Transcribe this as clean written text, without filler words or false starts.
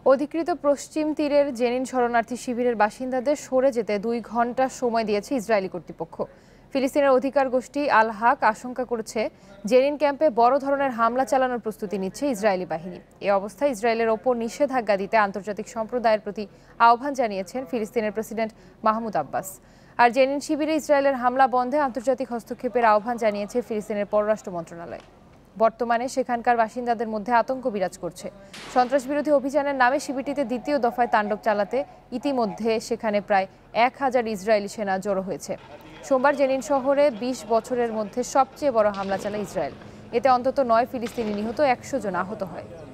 অধিকৃত পশ্চিম তীরের জেনিন শরণার্থী শিবিরের বাসিন্দাদের সরে যেতে 2 ঘন্টা সময় দিয়েছে ইসরায়েলি কর্তৃপক্ষ। ফিলিস্তিনের অধিকার গোষ্ঠী আল হাক আশঙ্কা করেছে, জেনিন ক্যাম্পে বড় ধরনের হামলা চালানোর প্রস্তুতি নিচ্ছে ইসরায়েলি বাহিনী। এ অবস্থায় ইসরায়েলের ওপর নিষেধাজ্ঞা দিতে আন্তর্জাতিক সম্প্রদায়ের প্রতি আহ্বান জানিয়েছেন ফিলিস্তিনের প্রেসিডেন্ট মাহমুদ আব্বাস। আর জেনিন শিবিরে ইসরায়েলের হামলা বন্ধে আন্তর্জাতিক হস্তক্ষেপের আহ্বান জানিয়েছে ফিলিস্তিনের পররাষ্ট্র মন্ত্রণালয়। বর্তমানে সেখানকার বাসিন্দাদের মধ্যে আতঙ্ক বিরাজ করছে। সন্ত্রাসবিরোধী অভিযানের নামে শিবিরটিতে দ্বিতীয় দফায় তাণ্ডব চালাতে ইতিমধ্যে সেখানে প্রায় 1000 ইসরায়েলি সেনা জড়ো হয়েছে। সোমবার জেনিন শহরে 20 বছরের মধ্যে সবচেয়ে বড় হামলা চালায় ইসরায়েল। এতে অন্তত 9 ফিলিস্তিনি নিহত, 100 জন আহত হয়।